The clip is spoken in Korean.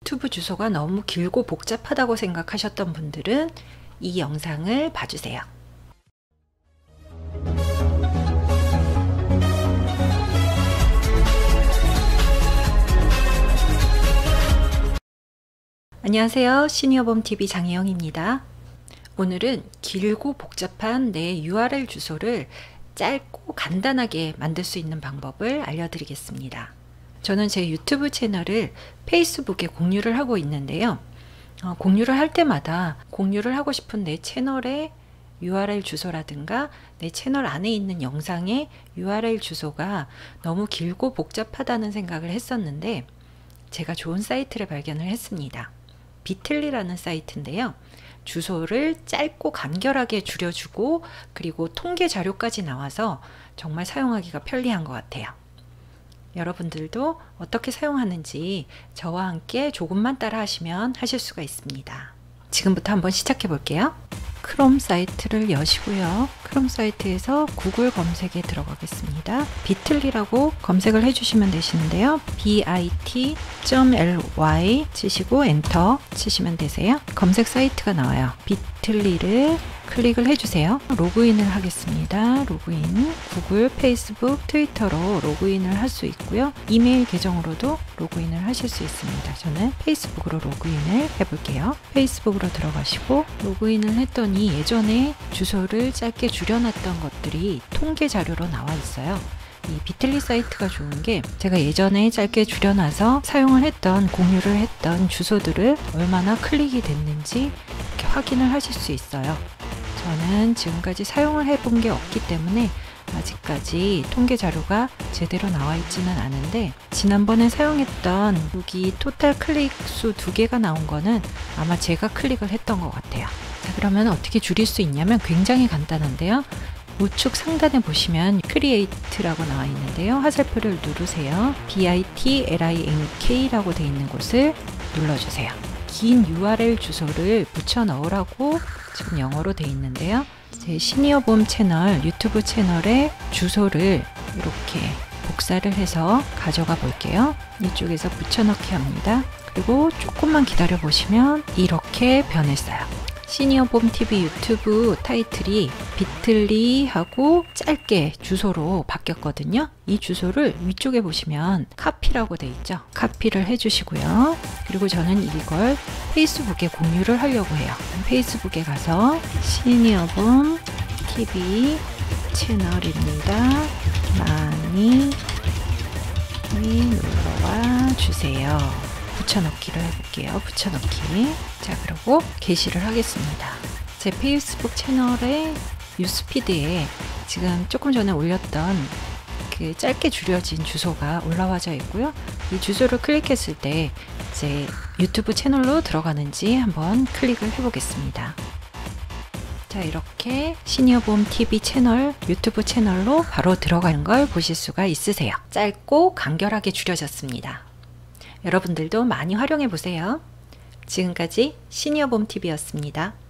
유튜브 주소가 너무 길고 복잡하다고 생각하셨던 분들은 이 영상을 봐주세요. 안녕하세요. 시니어봄TV 장혜영입니다. 오늘은 길고 복잡한 내 URL 주소를 짧고 간단하게 만들 수 있는 방법을 알려드리겠습니다. 저는 제 유튜브 채널을 페이스북에 공유를 하고 있는데요. 공유를 할 때마다 공유를 하고 싶은 내 채널의 URL 주소라든가 내 채널 안에 있는 영상의 URL 주소가 너무 길고 복잡하다는 생각을 했었는데 제가 좋은 사이트를 발견을 했습니다. 비틀리라는 사이트인데요. 주소를 짧고 간결하게 줄여주고 그리고 통계 자료까지 나와서 정말 사용하기가 편리한 것 같아요. 여러분들도 어떻게 사용하는지 저와 함께 조금만 따라 하시면 하실 수가 있습니다. 지금부터 한번 시작해 볼게요. 크롬 사이트를 여시고요. 크롬 사이트에서 구글 검색에 들어가겠습니다. 비틀리라고 검색을 해주시면 되시는데요. bit.ly 치시고 엔터 치시면 되세요. 검색 사이트가 나와요. 비틀리를 클릭을 해주세요. 로그인을 하겠습니다. 로그인, 구글, 페이스북, 트위터로 로그인을 할 수 있고요. 이메일 계정으로도 로그인을 하실 수 있습니다. 저는 페이스북으로 로그인을 해볼게요. 페이스북으로 들어가시고 로그인을 했더니 예전에 주소를 짧게 줄여놨던 것들이 통계 자료로 나와 있어요. 이 비틀리 사이트가 좋은 게 제가 예전에 짧게 줄여놔서 사용을 했던 공유를 했던 주소들을 얼마나 클릭이 됐는지 이렇게 확인을 하실 수 있어요. 저는 지금까지 사용을 해본 게 없기 때문에 아직까지 통계 자료가 제대로 나와 있지는 않은데 지난번에 사용했던 여기 토탈 클릭 수 2개가 나온 거는 아마 제가 클릭을 했던 것 같아요. 자, 그러면 어떻게 줄일 수 있냐면 굉장히 간단한데요. 우측 상단에 보시면 Create라고 나와 있는데요. 화살표를 누르세요. BITLINK라고 되어 있는 곳을 눌러주세요. 긴 URL 주소를 붙여 넣으라고 지금 영어로 되어 있는데요. 제 시니어봄 채널 유튜브 채널의 주소를 이렇게 복사를 해서 가져가 볼게요. 이쪽에서 붙여넣기 합니다. 그리고 조금만 기다려 보시면 이렇게 변했어요. 시니어봄TV 유튜브 타이틀이 비틀리 하고 짧게 주소로 바뀌었거든요. 이 주소를 위쪽에 보시면 카피라고 되어 있죠. 카피를 해주시고요. 그리고 저는 이걸 페이스북에 공유를 하려고 해요. 페이스북에 가서 시니어봄TV 채널입니다. 많이 놀러와 주세요. 붙여넣기를 해볼게요. 붙여넣기. 자, 그리고 게시를 하겠습니다. 제 페이스북 채널의 뉴스피드에 지금 조금 전에 올렸던 그 짧게 줄여진 주소가 올라와져 있고요. 이 주소를 클릭했을 때 제 유튜브 채널로 들어가는지 한번 클릭을 해보겠습니다. 자, 이렇게 시니어봄TV 채널 유튜브 채널로 바로 들어가는 걸 보실 수가 있으세요. 짧고 간결하게 줄여졌습니다. 여러분들도 많이 활용해 보세요. 지금까지 시니어봄TV였습니다.